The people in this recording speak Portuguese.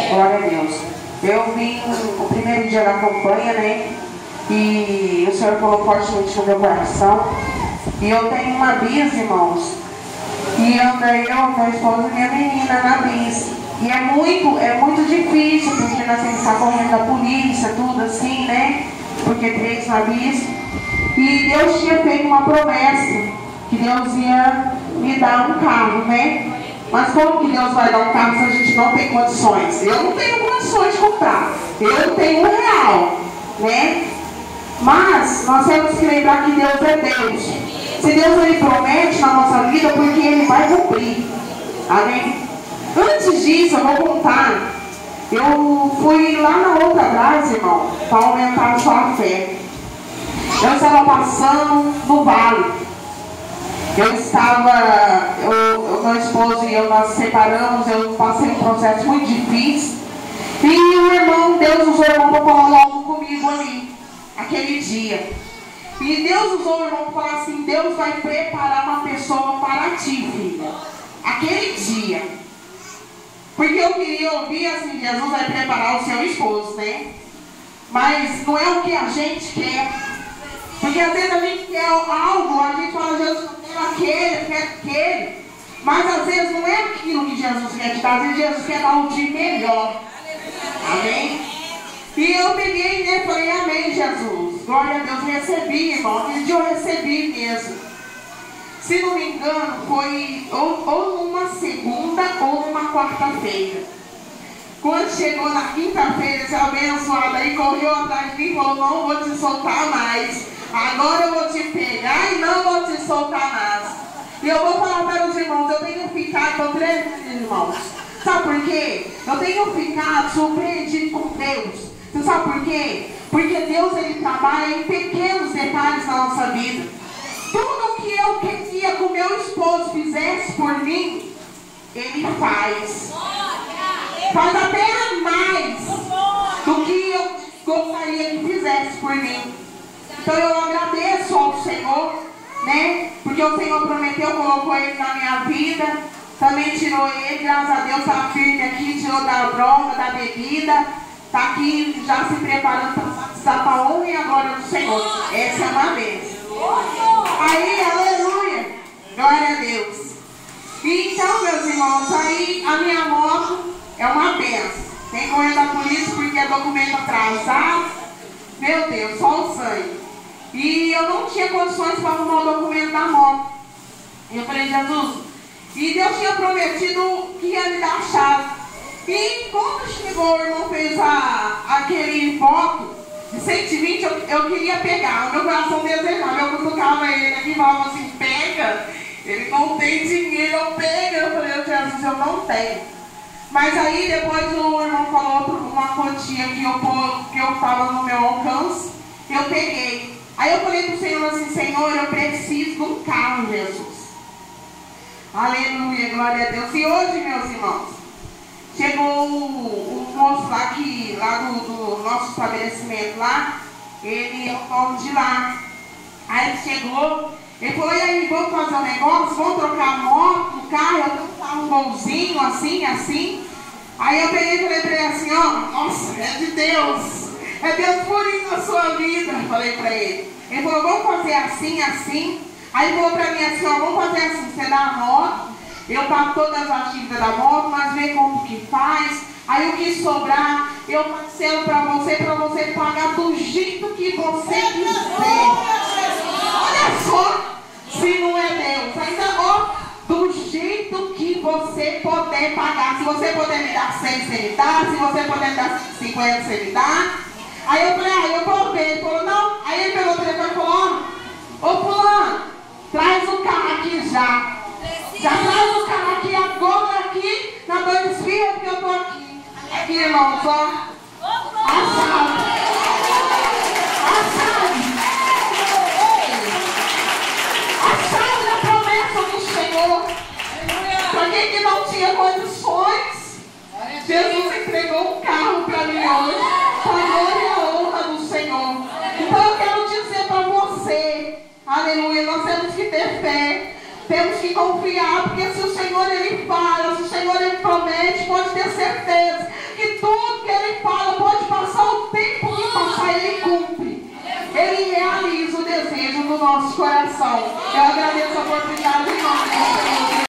Glória a Deus. Eu vim o primeiro dia da campanha, né? E o Senhor falou fortemente no meu coração. E eu tenho uma bis, irmãos. E anda eu, meu esposo e minha menina na bis. E é muito difícil, porque nós temos que estar correndo da polícia, tudo assim, né? Porque 3 na bis. E Deus tinha feito uma promessa que Deus ia me dar um carro, né? Mas como que Deus vai dar um carro se a gente não tem condições? Eu não tenho condições de comprar. Eu tenho R$1, né? Mas nós temos que lembrar que Deus é Deus. Se Deus Ele promete na nossa vida, porque Ele vai cumprir. Amém? Antes disso, eu vou contar. Eu fui lá na outra base, irmão, para aumentar a sua fé. Eu estava passando no vale. Meu esposo e eu, nós separamos, eu passei um processo muito difícil. E o irmão, Deus usou o irmão para falar logo comigo ali, aquele dia. E Deus usou o irmão para falar assim: Deus vai preparar uma pessoa para ti, filha. Aquele dia. Porque eu queria ouvir assim: Jesus vai preparar o seu esposo, né? Mas não é o que a gente quer. Porque às vezes a gente quer algo, a gente fala: Jesus, eu quero aquele. Mas às vezes não é aquilo que Jesus quer te dar. Às vezes Jesus quer dar o de melhor. Amém? E eu peguei, né? Falei: amém, Jesus. Glória a Deus. Recebi, irmão. Aquele dia eu recebi mesmo. Se não me engano, foi ou numa segunda ou numa quarta-feira. Quando chegou na quinta-feira, esse abençoado aí correu atrás de mim e falou: não vou te soltar mais. Agora eu vou te pegar e não vou te soltar mais. E eu vou falar para os irmãos: eu tenho ficado tremendo, irmãos. Sabe por quê? Eu tenho ficado surpreendido com Deus. Você sabe por quê? Porque Deus, Ele trabalha em pequenos detalhes na nossa vida. Tudo que eu queria que o meu esposo fizesse por mim, Ele faz. Faz até mais do que eu gostaria que fizesse por mim. Então eu agradeço ao Senhor, né? Porque o Senhor prometeu, colocou Ele na minha vida. Também tirou Ele, graças a Deus, está firme aqui, tirou da droga, da bebida. Está aqui já se preparando para batizar para a honra e a glória do Senhor. Essa é uma bênção. Aí, aleluia, glória a Deus. E então, meus irmãos, aí a minha moto é uma bênção. Tem correndo da polícia porque é documento atrasado. Meu Deus, só o sangue. E eu não tinha condições para arrumar o documento da moto. E eu falei: Jesus, e Deus tinha prometido que ia me dar a chave. E quando chegou, o irmão fez aquele voto de 120, eu queria pegar. O meu coração desejava. Eu cutucava ele aqui e falava assim: pega. Ele: não tem dinheiro, eu pego. Eu falei: Jesus, eu não tenho. Mas aí depois o irmão falou uma quantia que eu estava no meu alcance. Eu peguei. Aí eu falei para o Senhor assim: Senhor, eu preciso de um carro, Jesus. Aleluia, glória a Deus. E hoje, meus irmãos, chegou um moço lá do nosso estabelecimento lá. Ele é o dono de lá. Aí ele chegou, ele falou: e aí, vamos fazer um negócio? Vamos trocar a moto, o carro? Eu tenho um golzinho, assim. Aí eu peguei e falei para ele assim: ó, nossa, é de Deus. É Deus purinho na sua vida. Falei para ele. Ele falou: vamos fazer assim. Aí ele falou para mim assim: ó, vamos fazer assim, você dá a moto, eu pago todas as dívidas da moto, mas vê como que faz. Aí o que sobrar, eu parcelo para você pagar do jeito que você quiser. Olha só, se não é Deus. Ainda, ó, do jeito que você puder pagar. Se você puder me dar 100, você me dá. Se você puder me dar 50, você me dá. Aí eu falei: eu vou ver. Ele falou: não. Aí ele pegou o telefone e falou: ó, ô fulano, traz o carro aqui já. Já traz o carro aqui agora, aqui na Dona Esfirra, porque eu tô aqui. Aqui, irmãos, ó. Assado. Assado é a promessa do Senhor. Para quem que não tinha condições, Jesus entregou um carro para mim hoje. Para a glória e a honra do Senhor. Então eu quero dizer para você, aleluia, nós temos que ter fé. Temos que confiar, porque se o Senhor Ele fala, se o Senhor Ele promete, pode ter certeza que fala, pode passar o tempo que passar, Ele cumpre. Ele realiza o desejo do nosso coração. Eu agradeço a oportunidade em nome do Senhor.